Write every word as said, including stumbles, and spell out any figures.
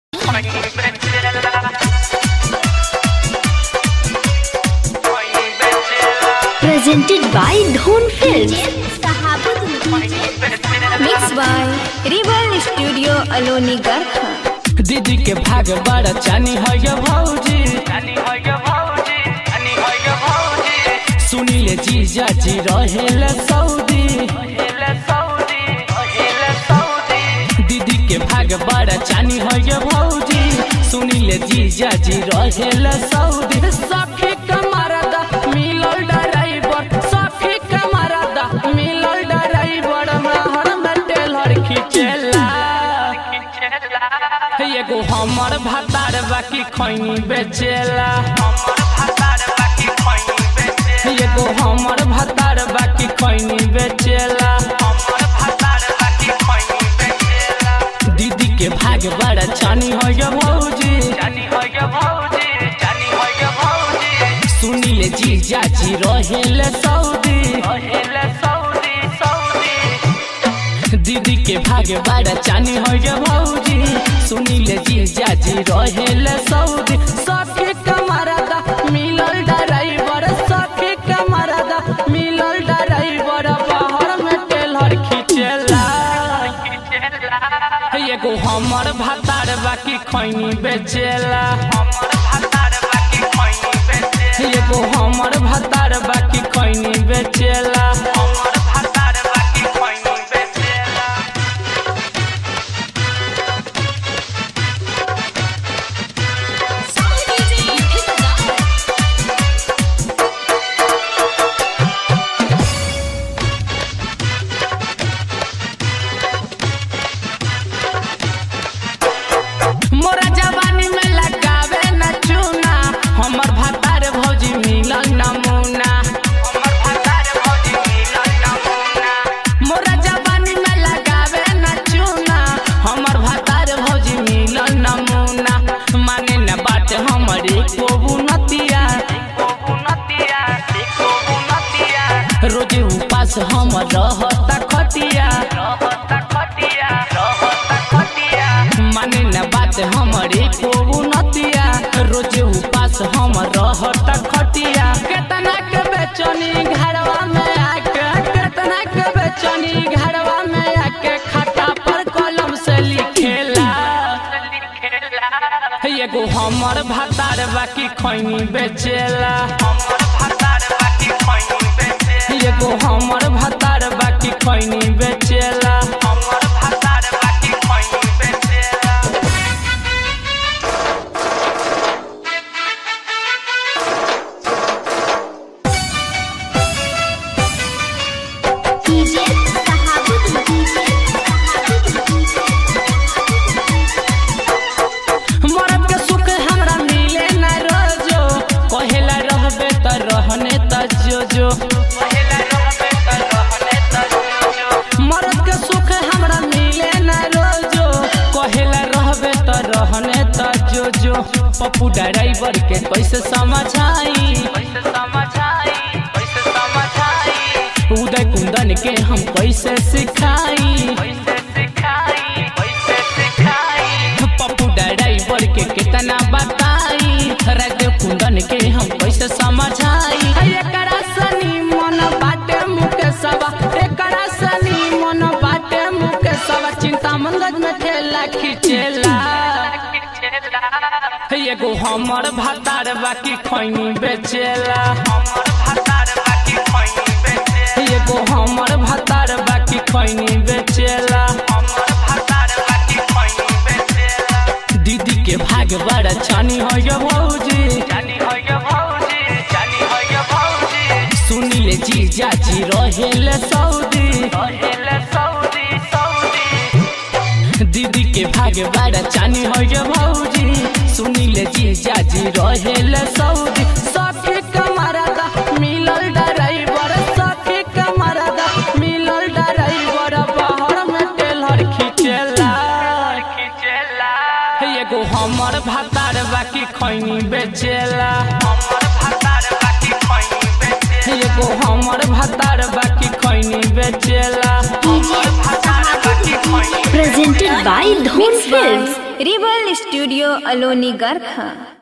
Presented by Dhon Films. Mixed by Rival Studio Aloni Garkha. दीदी के भाग बड़ा चानी है भौजी, सुनीले जीजा जी रहेले सऊदी। दीदी के भाग बड़ा चानी है भौजी, सुनीले जीजा जी रहेले सऊदी। सखी कमरदा मिलल ड्राइवर, सखी कमरदा मिलल ड्राइवर, महर में टेलर खिचेला। एगो हमर भतार बाकी खैनी बेचेला, एगो हमर भतार बाकी खैनी बेचेला। दीदी के भाग बड़ा चानी है भौजी, सुनीले जीजा जी रहेले सऊदी। दीदी के भाग बड़ा चानी है भौजी, सुनीले जीजा जी रहेले सऊदी। सखी कमरदा मिलल ड्राइवर, सखी कमरदा मिलल ड्राइवर, बाहर में टेलर खिचेला। एगो हमर भतार बाकी खैनी बेचेला, एगो हमर भतार बाकी खैनी बेचेला। मोरा जवानी में लगावे न चूना, हमर भतार भौजी मिलल नमूना। मोरा जवानी में लगावे न चूना, हमर भतार भौजी मिलल नमूना। माने न बात हमरे को बुनतिया, रोज उपास हम रहता खटिया। माने न बात हमरे को बुनतिया, रोज उपास हम रहता खटिया। केतना के बेचनी घरवा में आके, केतना के बेचनी घरवा में आके, खाता पर कलम से लिखेला। एगो हमर भतार बाकी खैनी बेचेला, एगो हमर भतार बाकी खैनी बेचेला। मरद के सुख हमरा मिले न रोजो, कहेला रहबे त रहने त जो जो। मरद के सुख हमरा मिले न रोजो, कहेला रहबे त रहने त जो जो। पप्पू ड्राइवर के कैसे समझाई, उदय कुंदन के हम कैसे सिखाई। पप्पू ड्राइवर के कितना बताई, राजदेव कुंदन के हम कैसे समझाई। एकरा सनी मन बाटे मुकेशवा, एकरा सनी मन बाटे मुकेशवा, चिंता मंगज में ठेला खिचेला। एगो हमर भतार बाकी खैनी बेचेला, एगो हमर भतार बाकी खैनी बेचेला। दीदी के भाग बड़ा चानी है भौजी, सुनीले जीजा जी रहेले सऊदी। दीदी के भाग बड़ा चानी है भौजी, सुनीले जीजा जी रहेले सऊदी। सखी कमरदा मिलल ड्राइवर, सखी कमरदा मिलल ड्राइवर, बाहर में टेलर खिचेला। एगो हमर भतार बाकी खैनी बेचेला, एगो हमर भतार बाकी खैनी बेचेला। Presented by Dhon Films. Rebel studio Aloni Garkha.